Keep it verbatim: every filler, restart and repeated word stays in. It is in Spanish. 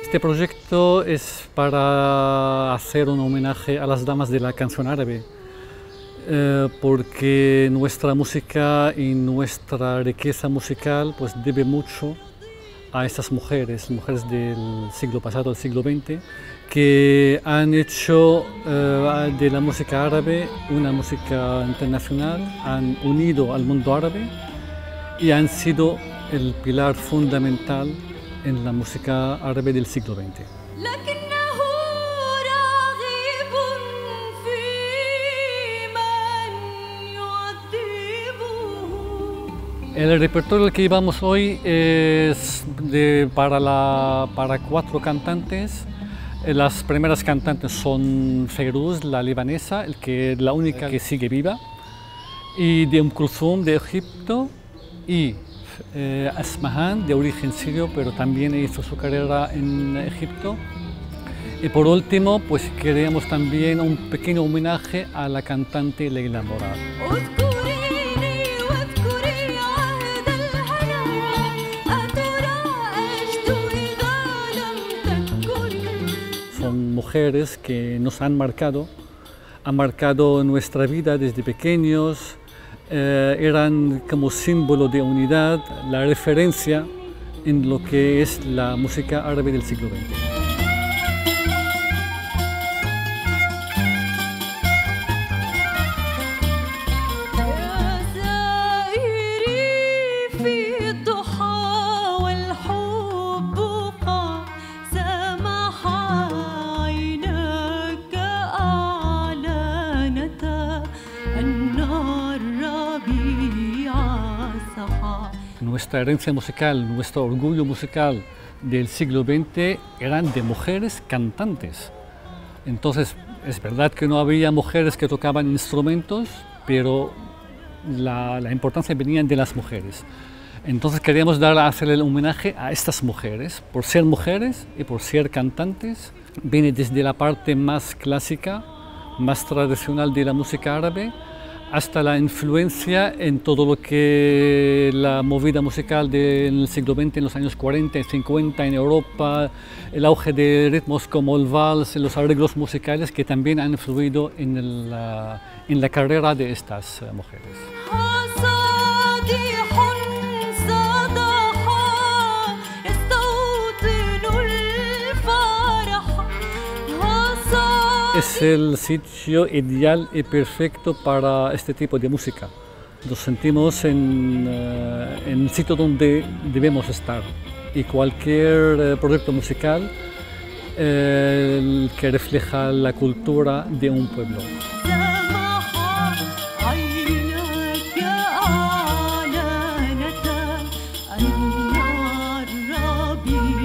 Este proyecto es para hacer un homenaje a las damas de la canción árabe, eh, porque nuestra música y nuestra riqueza musical pues debe mucho a estas mujeres, mujeres del siglo pasado, del siglo veinte, que han hecho eh, de la música árabe una música internacional, han unido al mundo árabe y han sido el pilar fundamental en la música árabe del siglo veinte. El repertorio que llevamos hoy es de, para, la, para cuatro cantantes. Las primeras cantantes son Feiruz, la libanesa, el que, la única que sigue viva, y de Umm Kulthum de Egipto, y eh, Asmahan, de origen sirio, pero también hizo su carrera en Egipto. Y por último, pues queremos también un pequeño homenaje a la cantante Leila Morad. Son mujeres que nos han marcado, han marcado nuestra vida desde pequeños, eh, eran como símbolo de unidad, la referencia en lo que es la música árabe del siglo veinte. Nuestra herencia musical, nuestro orgullo musical del siglo veinte eran de mujeres cantantes. Entonces, es verdad que no había mujeres que tocaban instrumentos, pero la, la importancia venía de las mujeres. Entonces queríamos dar, hacerle el homenaje a estas mujeres, por ser mujeres y por ser cantantes. Viene desde la parte más clásica, más tradicional de la música árabe, hasta la influencia en todo lo que la movida musical del siglo veinte, en los años cuarenta y cincuenta en Europa, el auge de ritmos como el vals, los arreglos musicales que también han influido en, el, en la carrera de estas mujeres. Es el sitio ideal y perfecto para este tipo de música. Nos sentimos en, uh, en el sitio donde debemos estar, y cualquier uh, proyecto musical uh, que refleja la cultura de un pueblo. النار ربي